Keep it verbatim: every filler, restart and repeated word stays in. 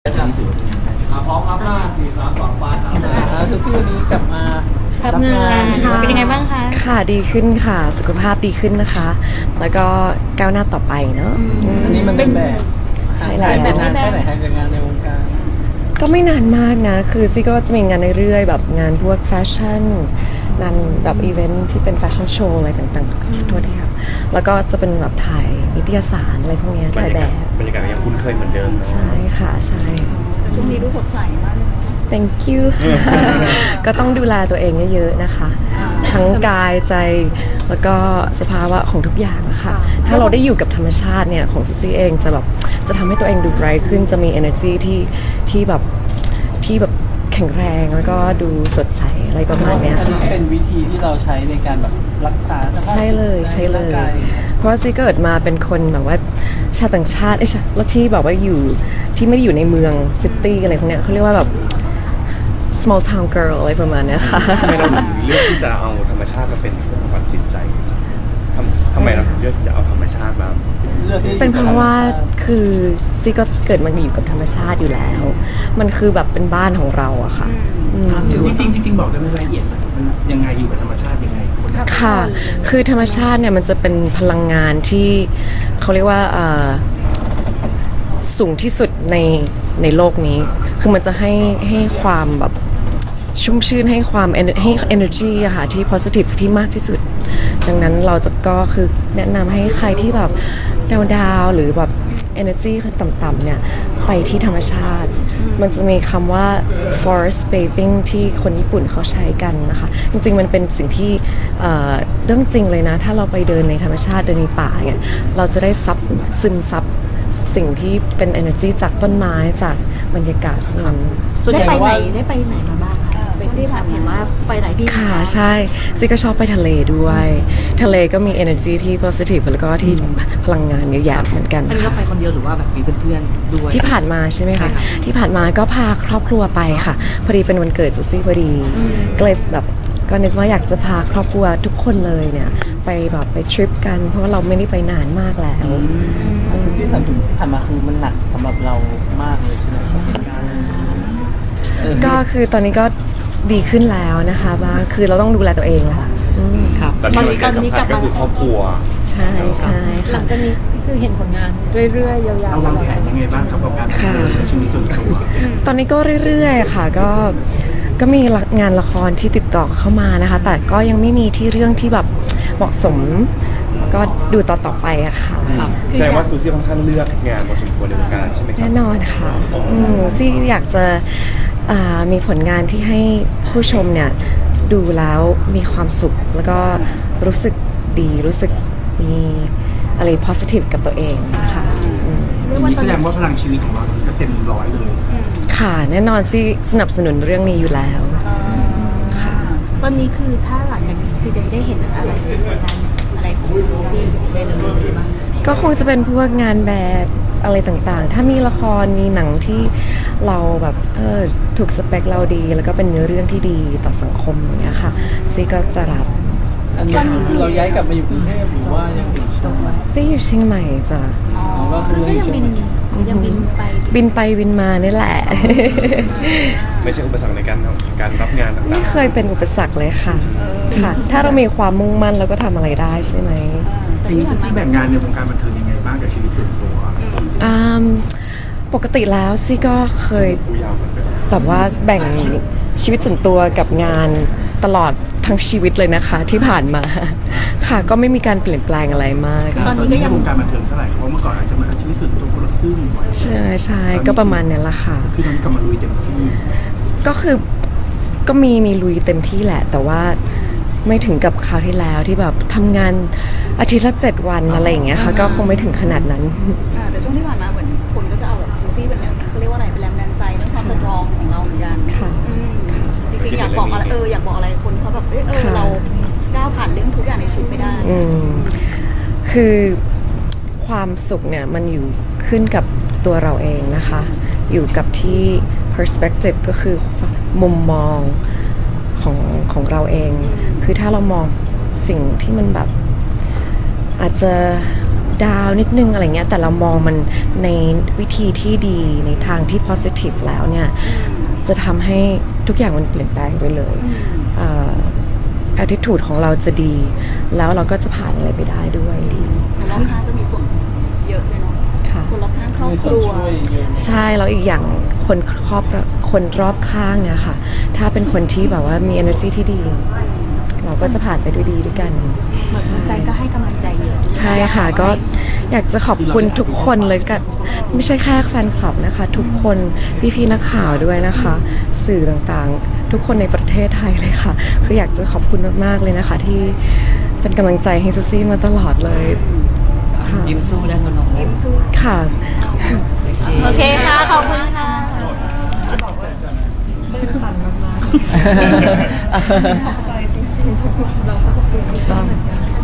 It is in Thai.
นี้ถือว่าเป็นงานได้พร้อมครับห้าสี่สามสองฟ้าครับคือซี่วันนี้กลับมาทำงานค่ะเป็นยังไงบ้างคะค่ะดีขึ้นค่ะสุขภาพดีขึ้นนะคะแล้วก็ก้าวหน้าต่อไปเนาะอันนี้มันเป็นแบบใช่แล้วนานแค่ไหนคะกับงานในวงการก็ไม่นานมากนะคือซี่ก็จะมีงานเรื่อยๆแบบงานพวกแฟชั่นงานแบบอีเวนท์ที่เป็นแฟชั่นโชว์อะไรต่างๆทั่วที่ครับแล้วก็จะเป็นแบบถ่ายนิตยสารอะไรพวกนี้ถ่ายแบบบรรยากาศยังคุ้นเคยเหมือนเดิมใช่ค่ะใช่แต่ช่วงนี้ดูสดใสมากเลย thank you ค่ะก็ต้องดูแลตัวเองเยอะๆนะคะทั้งกายใจแล้วก็สภาวะของทุกอย่างนะคะถ้าเราได้อยู่กับธรรมชาติเนี่ยของซูซี่เองจะแบบจะทำให้ตัวเองดูไบรท์ขึ้นจะมี energy ที่ที่แบบที่แบบแข็งแรงแล้วก็ดูสดใสอะไรประมาณนี้ค่ะเป็นวิธีที่เราใช้ในการแบบรักษาใช่เลยใช่เลยเพราะว่าซี่เกิดมาเป็นคนแบบว่าชาวต่างชาติไอ้แล้วที่แบบว่าอยู่ที่ไม่ได้อยู่ในเมืองซิตี้อะไรพวกเนี้ยเขาเรียกว่าแบบ small town girl อะไรประมาณนี้ค่ะทำไมเราถึงเลือกที่จะเอาธรรมชาติมาเป็นเครื่องบำบัดจิตใจทำทำไมเราถึงเลือกที่จะเอาธรรมชาติมาเป็นเพราะว่าคือซี่ก็เกิดมาอยู่กับธรรมชาติอยู่แล้วมันคือแบบเป็นบ้านของเราอะค่ะจริงจริงจริงบอกได้ไหมรายละเอียดมันยังไงอยู่กับธรรมชาติยังไงค่ะคือธรรมชาติเนี่ยมันจะเป็นพลังงานที่เขาเรียกว่าสูงที่สุดในในโลกนี้คือมันจะให้ให้ความแบบชุ่มชื่นให้ความให้ energy อะค่ะที่ positive ที่มากที่สุดดังนั้นเราจะก็คือแนะนำให้ใครที่แบบดาวๆหรือแบบ energy ต่ำๆเนี่ยไปที่ธรรมชาติมันจะมีคำว่า forest bathing ที่คนญี่ปุ่นเขาใช้กันนะคะจริงๆมันเป็นสิ่งที่เรื่องจริงเลยนะถ้าเราไปเดินในธรรมชาติเดินในป่าเนี่ยเราจะได้ซับซึมซับสิ่งที่เป็น energy จากต้นไม้จากบรรยากาศนั้นได้ไปไหนได้ไปไหนมาบ้างคะไปที่ผ่านเห็นว่าไปหลายที่ค่ะใช่ซี่ก็ชอบไปทะเลด้วยทะเลก็มี energy ที่ positive แล้วก็ที่พลังงานเยอะแยะเหมือนกันอันนี้ก็ไปคนเดียวหรือว่าแบบมีเพื่อนๆด้วยที่ผ่านมาใช่ไหมคะที่ผ่านมาก็พาครอบครัวไปค่ะพอดีเป็นวันเกิดจูซี่พอดีก็เลยแบบก็นึกว่าอยากจะพาครอบครัวทุกคนเลยเนี่ยไปแบบไปทริปกันเพราะว่าเราไม่ได้ไปนานมากแล้วซูซี่ผ่านผ่านมาคือมันหนักสำหรับเรามากเลยใช่ไหมครับก็คือตอนนี้ก็ดีขึ้นแล้วนะคะบ้างคือเราต้องดูแลตัวเองค่ะครับตอนนี้ตอนนี้กลับมาก็คือครอบครัวใช่ใช่หลังจากนี้คือเห็นผลงานเรื่อยๆยาวๆเราวางแผนยังไงบ้างครับกับการชีวิตส่วนตัวตอนนี้ก็เรื่อยๆค่ะก็ก็มีงานละครที่ติดต่อเข้ามานะคะแต่ก็ยังไม่มีที่เรื่องที่แบบเหมาะสมก็ดูต่อๆไปอะค่ะแสดงว่าซูซี่ค่อนข้างเลือกงานพอสมควรในวงการใช่ไหมครับแน่นอนค่ะอืมซี่อยากจะมีผลงานที่ให้ผู้ชมเนี่ยดูแล้วมีความสุขแล้วก็รู้สึกดีรู้สึกมีอะไร positive กับตัวเองค่ะนี่แสดงว่าพลังชีวิตของเราก็เต็มร้อยเลยค่ะแน่นอนซี่สนับสนุนเรื่องนี้อยู่แล้วค่ะตอนนี้คือถ้าหลังจากนี้คือจะได้เห็นอะไรงานอะไรของซูซี่ในเรื่องนี้บ้างก็คงจะเป็นพวกงานแบบอะไรต่างๆถ้ามีละครมีหนังที่เราแบบเออถูกสเปคเราดีแล้วก็เป็นเนื้อเรื่องที่ดีต่อสังคมอย่างเงี้ยค่ะซี่ก็จะรับอันนี้เราย้ายกลับมาอยู่กรุงเทพหรือว่ายังอยู่เชียงใหม่ซี่อยู่เชียงใหม่จ้ะอ๋อก็คือยังบินยังบินไปบินไปบินมานี่แหละไม่ใช่อุปสรรคในการการรับงานต่างๆไม่เคยเป็นอุปสรรคเลยค่ะค่ะถ้าเรามีความมุ่งมั่นเราก็ทำอะไรได้ใช่ไหมอย่างนี้ซูซี่แบ่งงานในวงการบันเทิงยังไงบ้างกับชีวิตส่วนตัวปกติแล้วซี่ก็เคยแบบว่าแบ่งชีวิตส่วนตัวกับงานตลอดทั้งชีวิตเลยนะคะที่ผ่านมาค่ะก็ไม่มีการเปลี่ยนแปลงอะไรมากตอนนี้ก็ยังวงการบันเทิงเท่าไหร่เพราะเมื่อก่อนอาจจะมาชีวิตส่วนตัวคนละครึ่งใช่ใช่ก็ประมาณนี้ละค่ะคือมันกำลังลุยเต็มที่ก็คือก็มีมีลุยเต็มที่แหละแต่ว่าไม่ถึงกับคราวที่แล้วที่แบบทำงานอาทิตย์ละเจ็ดวันอะไรอย่างเงี้ยค่ะก็คงไม่ถึงขนาดนั้นแต่ช่วงที่ผ่านมาเหมือนคนก็จะเอาแบบซูซี่เป็นเขาเรียกว่าอะไรเป็นแรงบันดาลใจเรื่องความสตรองของเราเหมือนกันค่ะจริงๆอยากบอกอะไรเอออยากบอกอะไรคนที่เขาแบบเออเราก้าวผ่านเรื่องทุกอย่างในชีวิตไปได้คือความสุขเนี่ยมันอยู่ขึ้นกับตัวเราเองนะคะอยู่กับที่ perspective ก็คือมุมมองของของเราเองคือถ้าเรามองสิ่งที่มันแบบอาจจะดาวนิดนึงอะไรเงี้ยแต่เรามองมันในวิธีที่ดีในทางที่ positive แล้วเนี่ยจะทำให้ทุกอย่างมันเปลี่ยนแปลงไปเลยเอ่อ attitude ของเราจะดีแล้วเราก็จะผ่านอะไรไปได้ด้วยดีคนรอบข้างจะมีส่วนเยอะเลยเนาะค่ะคนรอบข้างครอบมีคส่วนรัวช่วยเยอะใช่แล้วอีกอย่างคนครอบคนรอบข้างเนี่ยค่ะถ้าเป็นคนที่แบบว่ามี energy ที่ดี เราก็จะผ่านไปด้วยดีด้วยกันเหมือนแฟนก็ให้กำลังใจเยอะใช่ค่ะก็อยากจะขอบคุณทุกคนเลยกันไม่ใช่แค่แฟนคลับนะคะ ทุกคนพี่ๆนักข่าวด้วยนะคะ สื่อต่างๆ ทุกคนในประเทศไทยเลยค่ะ คืออยากจะขอบคุณมากๆเลยนะคะ ที่เป็นกำลังใจให้ซูซี่มาตลอดเลยค่ะยิ้มสู้ได้เท่าน้องยิ้มสู้ค่ะโอเคค่ะ ขอบคุณค่ะใจจริงๆเราก็ขอบคุณที่